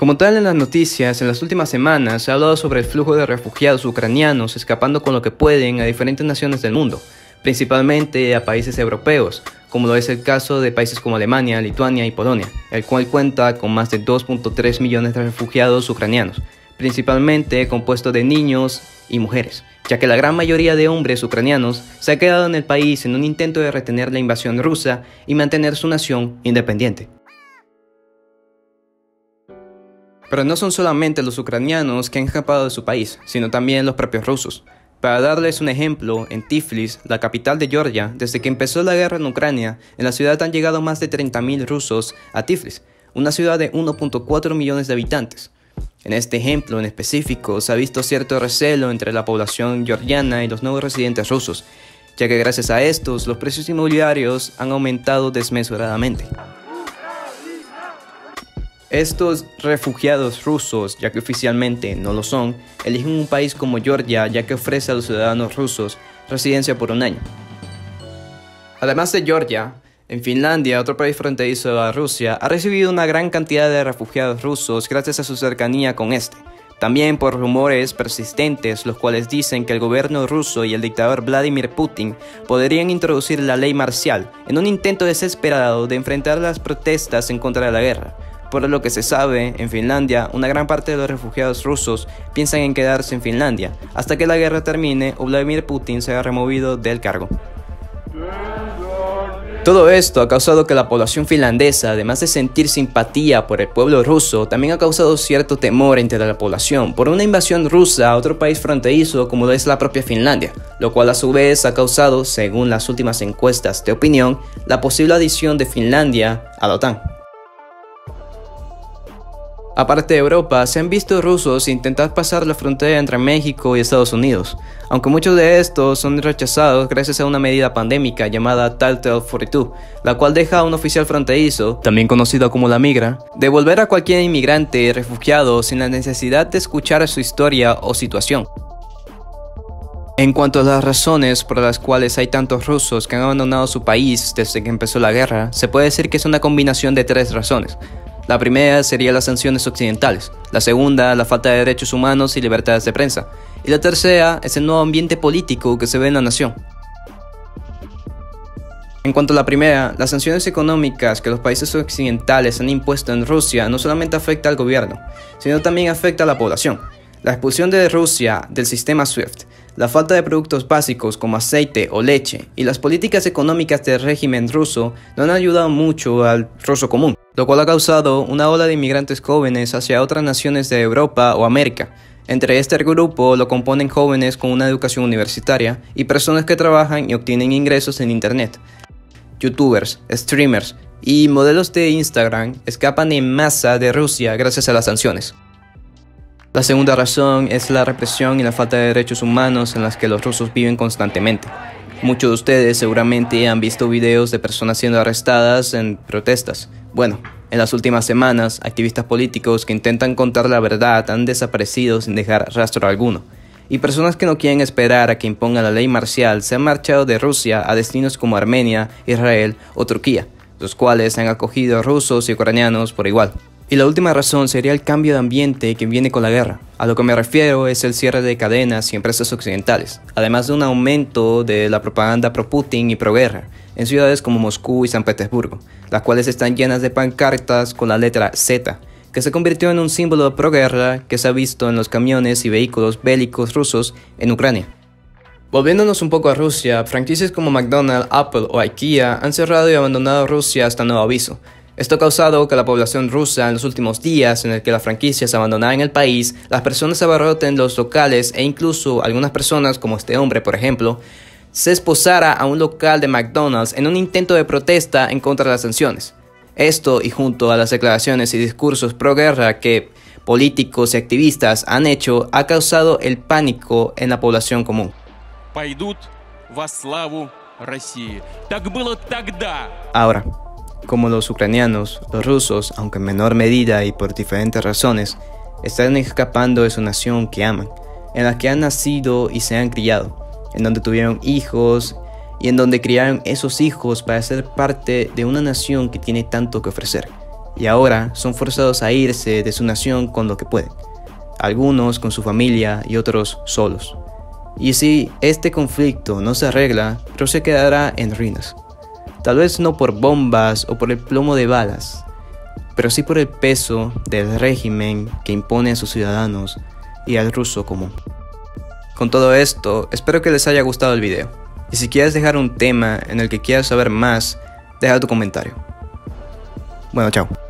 Como tal en las noticias, en las últimas semanas se ha hablado sobre el flujo de refugiados ucranianos escapando con lo que pueden a diferentes naciones del mundo, principalmente a países europeos, como lo es el caso de países como Alemania, Lituania y Polonia, el cual cuenta con más de 2.3 millones de refugiados ucranianos, principalmente compuesto de niños y mujeres, ya que la gran mayoría de hombres ucranianos se ha quedado en el país en un intento de retener la invasión rusa y mantener su nación independiente. Pero no son solamente los ucranianos que han escapado de su país, sino también los propios rusos. Para darles un ejemplo, en Tiflis, la capital de Georgia, desde que empezó la guerra en Ucrania, en la ciudad han llegado más de 30.000 rusos a Tiflis, una ciudad de 1.4 millones de habitantes. En este ejemplo en específico se ha visto cierto recelo entre la población georgiana y los nuevos residentes rusos, ya que gracias a estos los precios inmobiliarios han aumentado desmesuradamente. Estos refugiados rusos, ya que oficialmente no lo son, eligen un país como Georgia ya que ofrece a los ciudadanos rusos residencia por un año. Además de Georgia, en Finlandia, otro país fronterizo a Rusia, ha recibido una gran cantidad de refugiados rusos gracias a su cercanía con este. También por rumores persistentes, los cuales dicen que el gobierno ruso y el dictador Vladimir Putin podrían introducir la ley marcial en un intento desesperado de enfrentar las protestas en contra de la guerra. Por lo que se sabe, en Finlandia, una gran parte de los refugiados rusos piensan en quedarse en Finlandia hasta que la guerra termine o Vladimir Putin sea removido del cargo. Todo esto ha causado que la población finlandesa, además de sentir simpatía por el pueblo ruso, también ha causado cierto temor entre la población por una invasión rusa a otro país fronterizo como lo es la propia Finlandia, lo cual a su vez ha causado, según las últimas encuestas de opinión, la posible adición de Finlandia a la OTAN. Aparte de Europa, se han visto rusos intentar pasar la frontera entre México y Estados Unidos, aunque muchos de estos son rechazados gracias a una medida pandémica llamada Title 42, la cual deja a un oficial fronterizo, también conocido como la migra, devolver a cualquier inmigrante refugiado sin la necesidad de escuchar su historia o situación. En cuanto a las razones por las cuales hay tantos rusos que han abandonado su país desde que empezó la guerra, se puede decir que es una combinación de tres razones. La primera sería las sanciones occidentales, la segunda la falta de derechos humanos y libertades de prensa, y la tercera es el nuevo ambiente político que se ve en la nación. En cuanto a la primera, las sanciones económicas que los países occidentales han impuesto en Rusia no solamente afecta al gobierno, sino también afecta a la población. La expulsión de Rusia del sistema SWIFT, la falta de productos básicos como aceite o leche y las políticas económicas del régimen ruso no han ayudado mucho al ruso común, lo cual ha causado una ola de inmigrantes jóvenes hacia otras naciones de Europa o América. Entre este grupo lo componen jóvenes con una educación universitaria y personas que trabajan y obtienen ingresos en internet. Youtubers, streamers y modelos de Instagram escapan en masa de Rusia gracias a las sanciones. La segunda razón es la represión y la falta de derechos humanos en las que los rusos viven constantemente. Muchos de ustedes seguramente han visto videos de personas siendo arrestadas en protestas. Bueno, en las últimas semanas, activistas políticos que intentan contar la verdad han desaparecido sin dejar rastro alguno. Y personas que no quieren esperar a que imponga la ley marcial se han marchado de Rusia a destinos como Armenia, Israel o Turquía, los cuales han acogido a rusos y ucranianos por igual. Y la última razón sería el cambio de ambiente que viene con la guerra. A lo que me refiero es el cierre de cadenas y empresas occidentales, además de un aumento de la propaganda pro-Putin y pro-guerra en ciudades como Moscú y San Petersburgo, las cuales están llenas de pancartas con la letra Z, que se convirtió en un símbolo de pro-guerra que se ha visto en los camiones y vehículos bélicos rusos en Ucrania. Volviéndonos un poco a Rusia, franquicias como McDonald's, Apple o IKEA han cerrado y abandonado Rusia hasta nuevo aviso. Esto ha causado que la población rusa en los últimos días en el que las franquicias abandonaran el país, las personas abarroten los locales e incluso algunas personas, como este hombre por ejemplo, se esposara a un local de McDonald's en un intento de protesta en contra de las sanciones. Esto y junto a las declaraciones y discursos pro guerra que políticos y activistas han hecho, ha causado el pánico en la población común. Ahora, como los ucranianos, los rusos, aunque en menor medida y por diferentes razones, están escapando de su nación que aman, en la que han nacido y se han criado, en donde tuvieron hijos y en donde criaron esos hijos para ser parte de una nación que tiene tanto que ofrecer. y ahora son forzados a irse de su nación con lo que pueden, algunos con su familia y otros solos. Y si este conflicto no se arregla, Rusia quedará en ruinas. Tal vez no por bombas o por el plomo de balas, pero sí por el peso del régimen que impone a sus ciudadanos y al ruso común. Con todo esto, espero que les haya gustado el video. Y si quieres dejar un tema en el que quieras saber más, deja tu comentario. Bueno, chao.